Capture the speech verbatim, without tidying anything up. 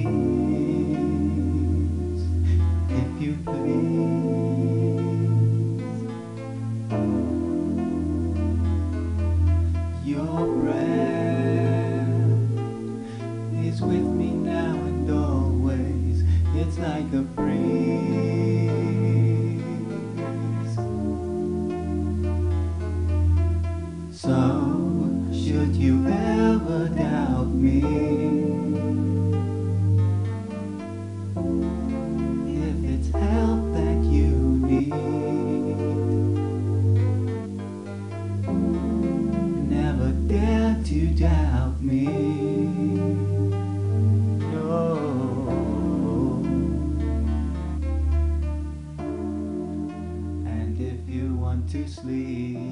if you please. Your breath is with me now and always. It's like a breeze. So, should you ever doubt me, if it's help that you need, never dare to doubt me. No. And if you want to sleep,